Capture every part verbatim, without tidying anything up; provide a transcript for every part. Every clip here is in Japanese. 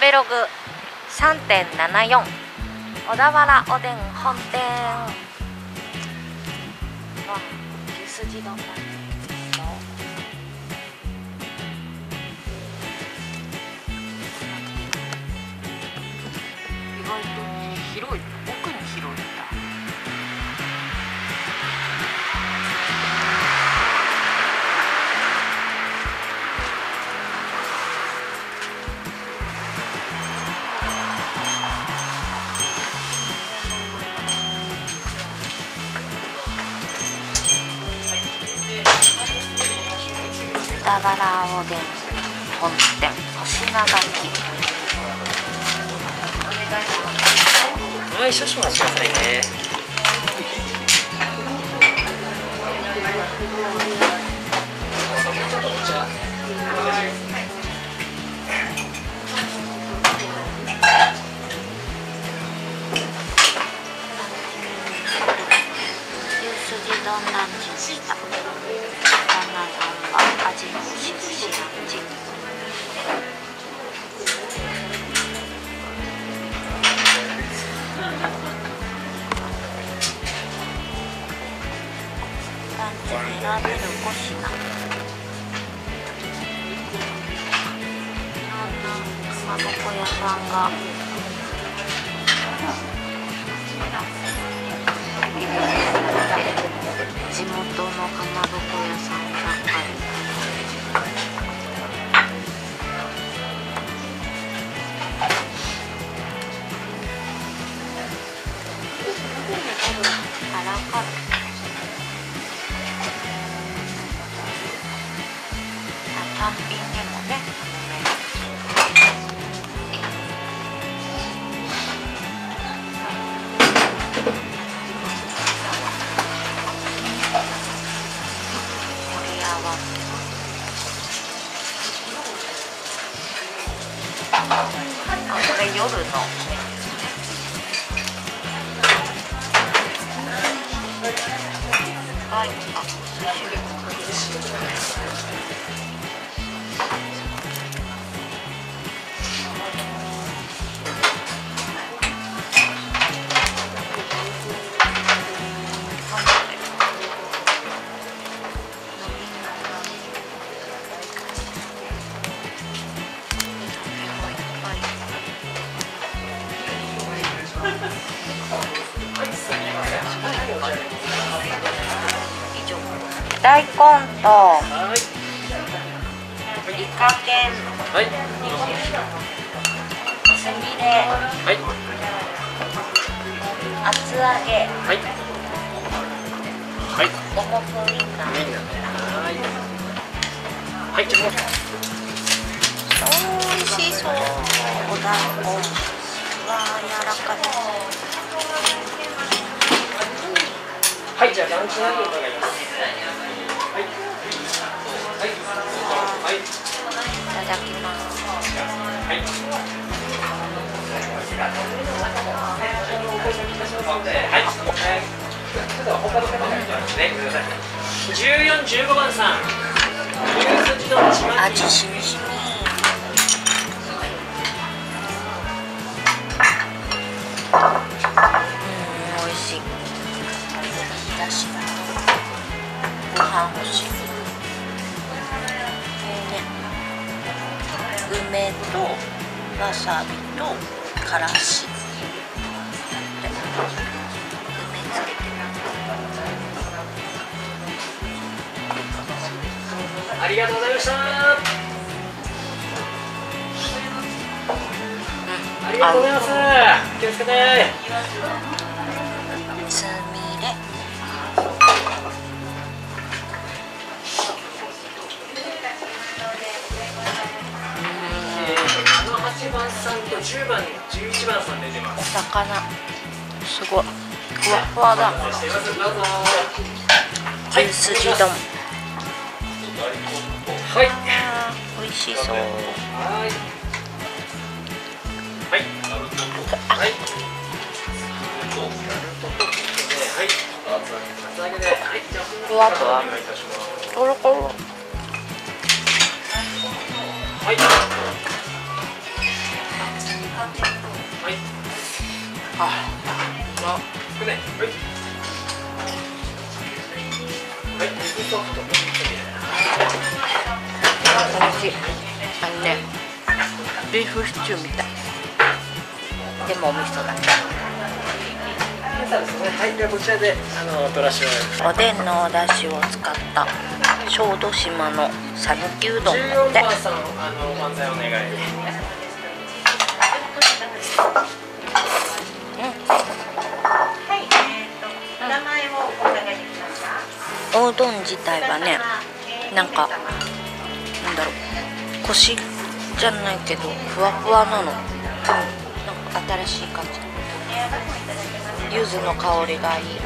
イログ さんてんななよん 小田原おでん本店は牛すじ丼なんですよ。意外と広い、奥に広いんだ。小田原おでん本店星名垣。 はい、少々お待ちくださいね。 牛すじ丼ランチでした。旦那さんは味のしずしランチ。ランチで選べるご品。いろんなかまぼこ屋さんが。地元のかまぼこ屋さんばっかり。アラカルト。単品でもね、盛り合わせ。あ、これ夜の。はい、あ、大根とイカ天、 はい、 つみれ、 はい、 厚揚げ、 はい、はい、 五目ウインナー。 みんな、はい、はい、じゃあおいしそう。お団子、わあ柔らかい。 はい、じゃあランチ何を伺います。はい、はい、 いただきます。 はい。じゅうよん、じゅうごばんさん。 味しみしみ。うん、美味しい。だしだ。ご飯欲しい。梅とわさびとからし。梅つけてる。 ありがとうございました。ありがとうございます。気をつけて。 つみれ。 はちばんさんとじゅうばん、じゅういちばんさん出てます。 お魚すごいふわふわだ。牛すじ丼。 はい。 美味しそう。 はい。はい。はい。 ふわふわ。とろとろ。 はい。 はい。 あ、あ、 これね。はい。はい。肉ソフト。 美味しい。あのね、ビーフシチューみたい。でもお味噌だね。 そうですね。はい。ではこちらであのトラッシュ。 おでんのお出汁を使った小豆島の讃岐うどんじゅうだってよんばんさん、あの漫才お願い。 おうどん自体はね、なんかなんだろう、コシじゃないけどふわふわなの。うん、なんか新しい感じ。柚子の香りがいいね。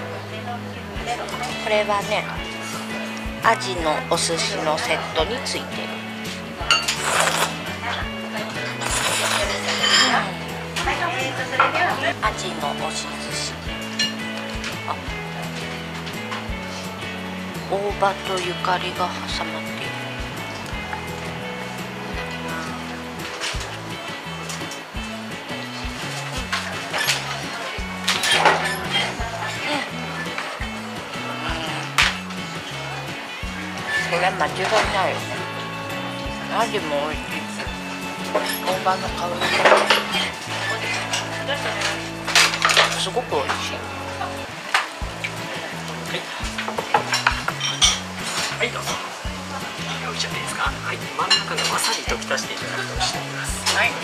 これはね、アジのお寿司のセットについてる。アジの押し寿司。あ、大葉とゆかりが挟まっている。これ間違いないよ。アジも美味しい。大葉の香りがすごく美味しい。 はい、どうぞ。よいしょ、いいですか。はい、真ん中のわさびときたしていただくとしています。はい。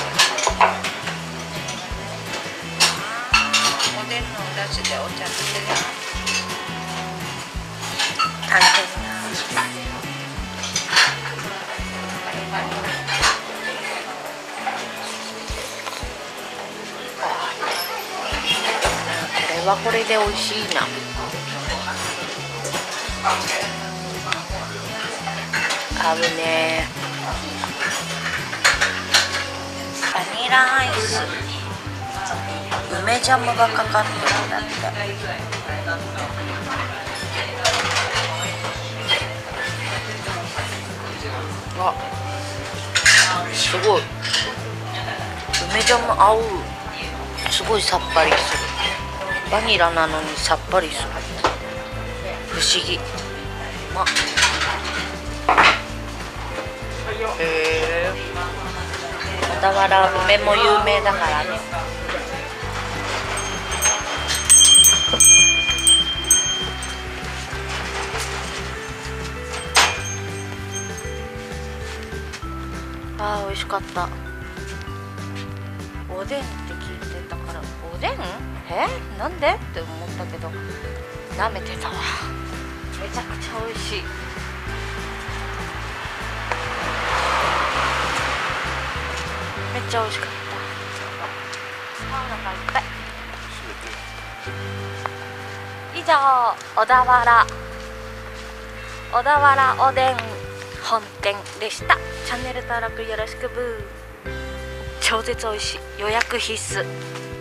おでんのお出汁でお茶漬けだ。大変な。これはこれで美味しいな。合うね。バニラアイス、梅ジャムがかかってるんだって。あ、すごい。梅ジャム合う。すごいさっぱりする。バニラなのにさっぱりする。不思議。まっ。へえ。小田原梅も有名だからね。あー、美味しかった。おでんって聞いてたから、おでん？え？なんで？って思ったけど、舐めてたわ。めちゃくちゃ美味しい。めっちゃ美味しかった。あ、お腹いっぱい。以上、小田原小田原おでん本店でした。チャンネル登録よろしくブー。超絶美味しい。予約必須。